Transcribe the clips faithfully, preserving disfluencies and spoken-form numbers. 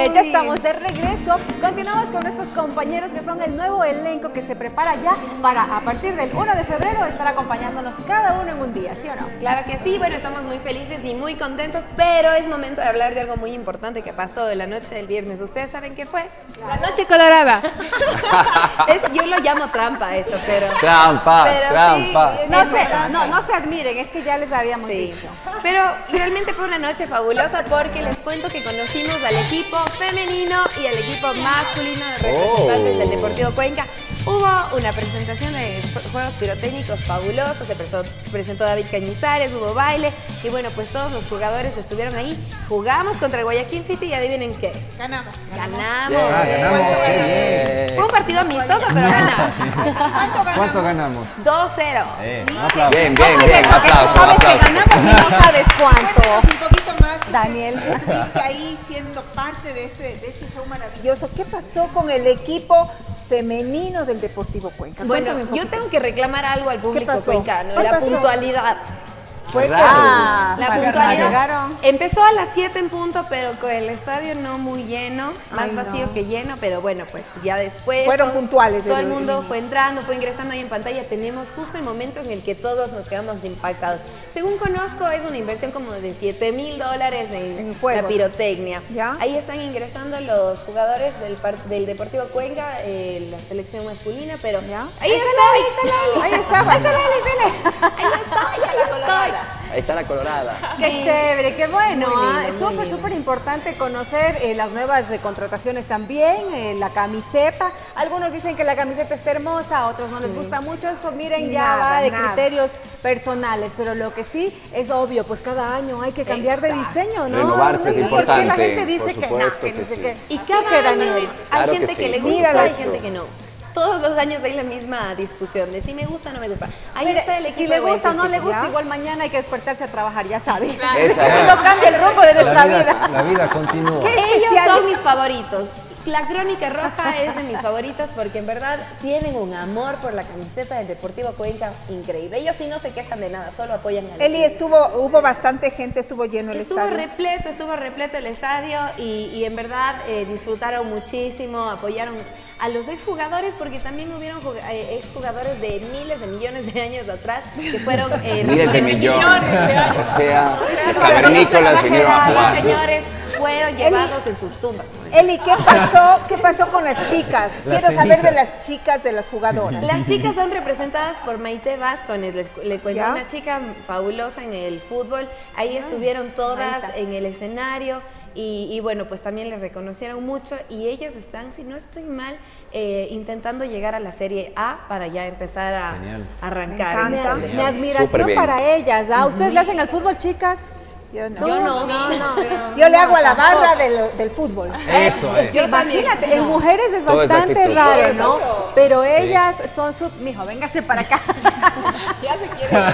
ya estamos de regreso. Continuamos con nuestros compañeros que son el nuevo elenco que se prepara ya para, a partir del uno de febrero, estar acompañándonos cada uno en un día, ¿sí o no? Claro que sí, bueno, estamos muy felices y muy contentos, pero es momento de hablar de algo muy importante que pasó la noche del viernes. ¿Ustedes saben qué fue? La noche colorada. Es, yo lo llamo trampa eso, pero... Trampa, pero trampa. Sí, no, es se, verdad. no, no se admiren, es que ya les habíamos Sí. dicho. Pero realmente fue una noche fabulosa porque les cuento que conocimos al equipo femenino y al equipo masculino de representantes Oh. del Deportivo Cuenca. Hubo una presentación de juegos pirotécnicos fabulosos, se presentó, presentó David Cañizares, hubo baile y bueno, pues todos los jugadores estuvieron ahí. Jugamos contra el Guayaquil City y adivinen qué. Ganamos. Ganamos. Yeah, Ah, ganamos, qué bien. Fue un partido amistoso, pero ganamos. ¿Cuánto ganamos? ¿Cuánto ganamos? dos cero. Eh, un aplauso. Bien, ¿Cómo bien, es bien. eso que tú Aplauso, sabes que aplauso. ganamos y no sabes cuánto? Cuéntanos un poquito más. Daniel. Estuviste ahí siendo parte de este, de este show maravilloso. ¿Qué pasó con el equipo femenino del Deportivo Cuenca? Bueno, Cuéntame un yo poquito. tengo que reclamar algo al público pasó? cuencano, ¿Qué la pasó? puntualidad. Fue Raro. Ah, La para- puntualidad llegaron. empezó a las siete en punto, pero con el estadio no muy lleno, más Ay, vacío no. que lleno, pero bueno, pues ya después... Fueron todo- puntuales Todo desde el el mundo inicio. fue entrando, fue ingresando ahí en pantalla. Tenemos justo el momento en el que todos nos quedamos impactados. Según conozco, es una inversión como de siete mil dólares en, En fuegos. la pirotecnia. ¿Ya? Ahí están ingresando los jugadores del, par- del Deportivo Cuenca, eh, la selección masculina, pero ¿Ya? ahí estoy. Ahí estaba. Ahí estoy, ahí estoy. Ahí está la colorada. Qué chévere, qué bueno. Muy lindo, ah, Es muy súper, lindo. súper importante conocer eh, las nuevas eh, contrataciones también, eh, la camiseta. Algunos dicen que la camiseta está hermosa, a otros no les gusta mucho. Eso, miren, ya Nada, va de nada. criterios personales. Pero lo que sí es obvio, pues cada año hay que cambiar de Exacto. diseño, ¿no? Renovarse No es sé por qué la importante, gente dice por que no, supuesto que no que sé sí. qué. Y Sí cada que, año Daniel. hay Claro gente que que, sí. le gusta, Mírala hay esto. gente que no. Todos los años hay la misma discusión de si me gusta o no me gusta. Ahí Mire, está el equipo si le de gusta o no le Guayacil. gusta, ¿Ya? igual mañana hay que despertarse a trabajar, ya sabe. Esa Eso es. no cambia el rumbo de nuestra La vida. vida, la vida continúa. ¿Qué? Ellos especial. son mis favoritos. La Crónica Roja es de mis favoritas porque en verdad tienen un amor por la camiseta del Deportivo Cuenca increíble. Ellos sí no se quejan de nada, solo apoyan al Eli, equipo. estuvo, hubo bastante gente, estuvo lleno el Estuvo estadio. repleto, estuvo repleto el estadio y, y en verdad eh, disfrutaron muchísimo, apoyaron a los exjugadores porque también hubieron jug- eh, exjugadores de miles de millones de años atrás que fueron eh, Miles de reconocidos. millones. O sea, cavernícolas vinieron a Los jugar. señores fueron llevados en sus tumbas. Eli, ¿qué pasó? ¿Qué pasó con las chicas? Las Quiero saber de cenizas. las chicas, de las jugadoras. Las chicas son representadas por Maite Vázquez, les, le cuento, ¿Ya? una chica fabulosa en el fútbol. Ahí estuvieron todas Maita. en el escenario y, y bueno, pues también les reconocieron mucho y ellas están, si no estoy mal, eh, intentando llegar a la Serie A para ya empezar a Genial. arrancar. Me en encanta. este Mi deporte. admiración Súper bien. para ellas. ¿Ah? ¿Ustedes le hacen al fútbol, chicas? Yo no. ¿Tú? Yo no. No, no. Yo le hago a la tampoco. barra del, del fútbol. Eso es. Yo también. Imagínate, en mujeres es Todo es bastante actitud. raro, ¿no? Pero ellas son su... Mijo, véngase para acá. Ya se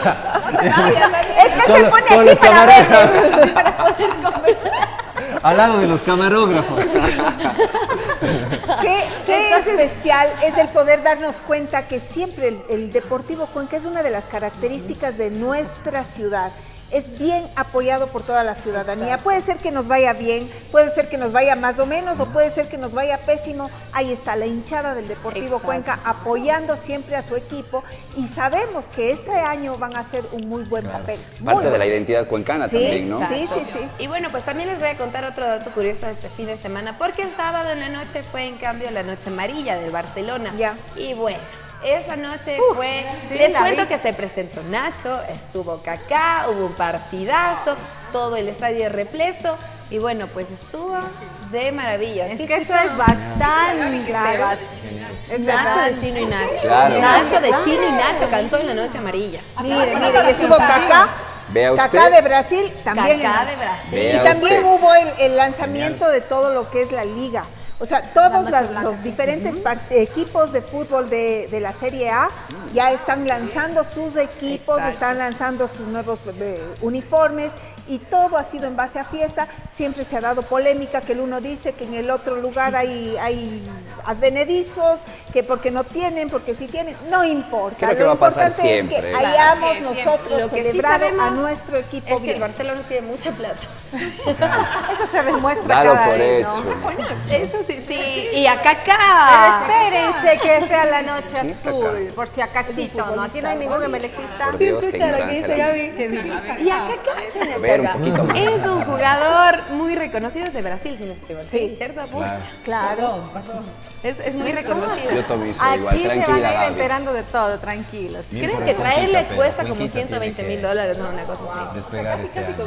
quiere. Es que Con se lo- pone con así los para camarógrafos. vernos, para poder conversar. Al lado de los camarógrafos. Qué, qué especial es el poder darnos cuenta que siempre el, el Deportivo Cuenca es una de las características de nuestra ciudad. Es bien apoyado por toda la ciudadanía. Puede ser que nos vaya bien, puede ser que nos vaya más o menos, o puede ser que nos vaya pésimo. Ahí está la hinchada del Deportivo Exacto. Cuenca apoyando siempre a su equipo y sabemos que este año van a hacer un muy buen papel. Muy Parte de la bueno. identidad cuencana Sí, también, ¿no? sí, sí, sí. Y bueno, pues también les voy a contar otro dato curioso de este fin de semana, porque el sábado en la noche fue en cambio la noche amarilla del Barcelona. Ya. Y bueno, esa noche Uf, fue, sí, les la cuento vi. que se presentó Nacho, estuvo Kaká, hubo un partidazo, todo el estadio repleto y bueno, pues estuvo de maravilla. Es ¿Sí que eso escucharon? es bastante... Claro. Es Nacho verdad. de Chino y Nacho. Claro. Nacho de Chino y Nacho cantó en la noche amarilla. Mire, mire, y estuvo Kaká. Vea usted. Kaká de Brasil también. Kaká en- de Brasil. Y Vea también usted. hubo el, el lanzamiento de todo lo que es la liga. O sea, todos noche las- blanca, los sí. diferentes par- equipos de fútbol de, de la Serie A ya están lanzando sus equipos, Exacto. están lanzando sus nuevos eh, uniformes y todo ha sido en base a fiesta. Siempre se ha dado polémica, que el uno dice que en el otro lugar hay, hay advenedizos, que porque no tienen, porque sí tienen, no importa. Creo que Lo va a pasar importante siempre. es que Claro, hayamos sí, siempre. nosotros Lo que sí celebrado sabemos a nuestro equipo Es que bien. el Barcelona tiene mucha plata. Eso se demuestra Dalo cada por vez, hecho. ¿no? Bueno, eso sí, sí. Y a Pero Kaká. espérense que sea la noche ¿Quién está azul, acá? por si acasito, ¿no? Aquí no hay ningún emelexista. Por Sí, Dios, qué escucha lo que ignorancia dice la Gaby. Y a Kaká, ¿quién es A ver, un Kaká? poquito más. Es un jugador muy reconocido, es de Brasil, si no estoy mal. Sí. ¿Cierto? Pucha. Claro. Es, es muy reconocido. Yo también soy igual, Aquí se van tranquila, a ir Gaby. enterando de todo, tranquilos. Bien Creo por que el traerle Cuenquita, pero cuesta como Cuenquita ciento veinte tiene mil que dólares, no, una cosa así. despegar este año.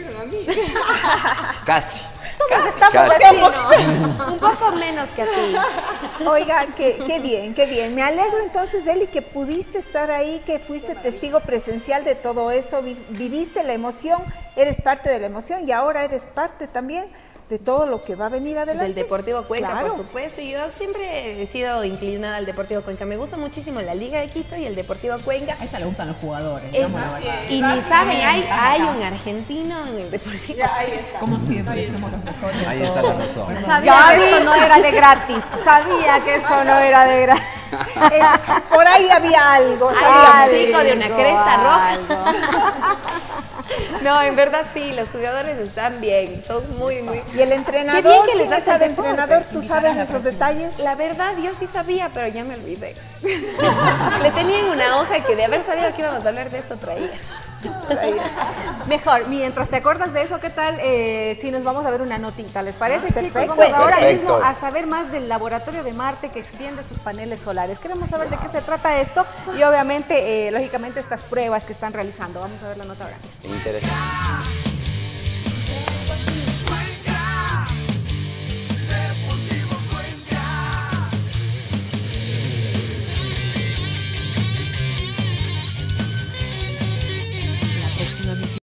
Casi. Todos estamos Casi. vecinos. Un poco menos que a ti. Oiga, qué, qué bien, qué bien. Me alegro entonces, Eli, que pudiste estar ahí, que fuiste testigo presencial de todo eso, vi- viviste la emoción, eres parte de la emoción y ahora eres parte también de todo lo que va a venir adelante. Del Deportivo Cuenca, Claro. por supuesto. Y yo siempre he sido inclinada al Deportivo Cuenca. Me gusta muchísimo la Liga de Quito y el Deportivo Cuenca. A esa le gustan los jugadores, Es- digamos la verdad. y ni saben, hay, hay un argentino en el Deportivo. Como siempre, somos los mejores. Ahí está la razón. Sabía que eso no era de gratis. Sabía que eso no era de gratis. Es- por ahí había algo. Hay sabíamos. un chico de una cresta roja. Algo. No, en verdad sí, los jugadores están bien, son muy, muy... Y el entrenador, Qué bien que les ¿quién das está el de deporte? entrenador? ¿Tú sabes esos detalles? La verdad, yo sí sabía, pero ya me olvidé. Le tenía en una hoja que de haber sabido que íbamos a hablar de esto traía. Mejor, mientras te acuerdas de eso, ¿qué tal eh, si nos vamos a ver una notita? ¿Les parece, chicos? Perfecto. Vamos ahora Perfecto. mismo a saber más del laboratorio de Marte que extiende sus paneles solares. Queremos saber de qué se trata esto y obviamente, eh, lógicamente, estas pruebas que están realizando. Vamos a ver la nota ahora. Interesante.